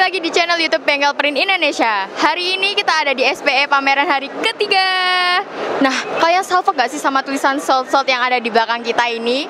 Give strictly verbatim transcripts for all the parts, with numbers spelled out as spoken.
lagi di channel YouTube Bengkel Print Indonesia. Hari ini kita ada di S P E pameran hari ketiga. Nah, kalian salvo gak sih sama tulisan sold-sold yang ada di belakang kita ini?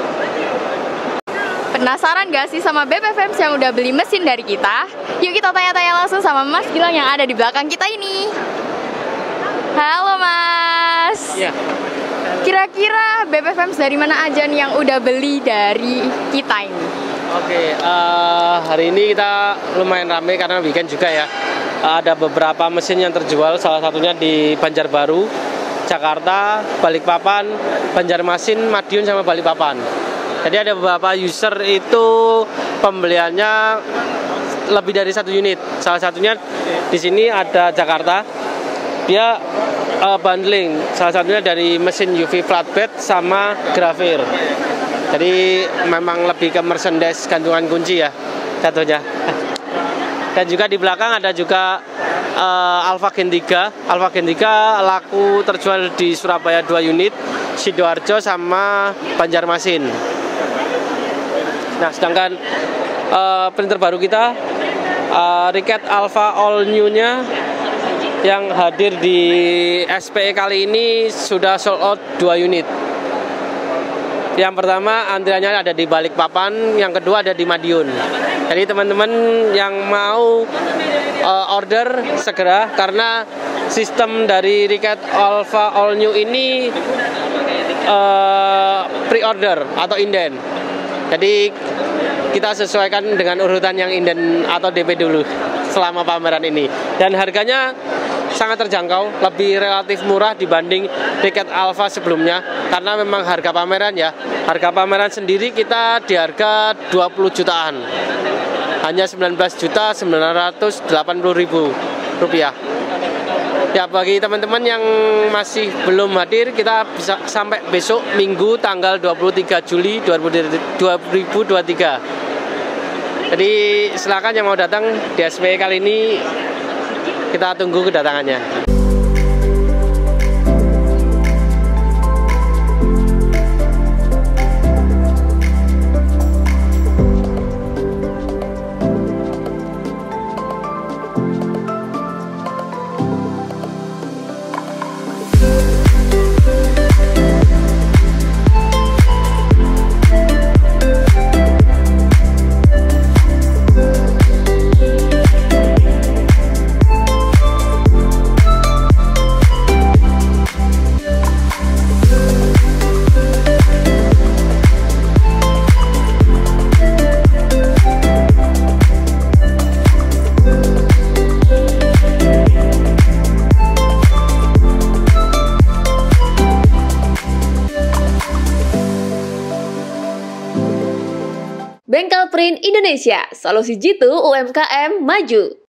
Penasaran gak sih sama B P F yang udah beli mesin dari kita? Yuk kita tanya-tanya langsung sama Mas Gilang yang ada di belakang kita ini. Halo Mas. Iya. Kira-kira B P F dari mana aja nih yang udah beli dari kita ini? Oke, uh, hari ini kita lumayan ramai karena weekend juga ya. Uh, ada beberapa mesin yang terjual, salah satunya di Banjarbaru, Jakarta, Balikpapan, Banjarmasin, Madiun, sama Balikpapan. Jadi ada beberapa user itu pembeliannya lebih dari satu unit. Salah satunya di sini ada Jakarta, dia uh, bundling, salah satunya dari mesin U V flatbed sama grafir. Jadi memang lebih ke merchandise gantungan kunci ya jatuhnya. Dan juga di belakang ada juga uh, Alfa Gen tiga. Alfa Gen tiga laku terjual di Surabaya dua unit, Sidoarjo sama Banjarmasin. Nah, sedangkan uh, printer baru kita uh, Riket Alpha All New-nya yang hadir di S P E kali ini sudah sold out dua unit. Yang pertama antriannya ada di Balikpapan, yang kedua ada di Madiun. Jadi teman-teman yang mau uh, order segera, karena sistem dari Riket Alpha All New ini uh, pre-order atau inden. Jadi kita sesuaikan dengan urutan yang inden atau D P dulu selama pameran ini. Dan harganya sangat terjangkau, lebih relatif murah dibanding Riket Alpha sebelumnya. Karena memang harga pameran ya, harga pameran sendiri kita di harga dua puluh jutaan. Hanya sembilan belas juta sembilan ratus delapan puluh ribu rupiah. Ya, bagi teman-teman yang masih belum hadir, kita bisa sampai besok Minggu tanggal dua puluh tiga Juli dua ribu dua puluh tiga. Jadi silakan yang mau datang di S P E kali ini, kita tunggu kedatangannya. Bengkel Print Indonesia, solusi jitu U M K M maju.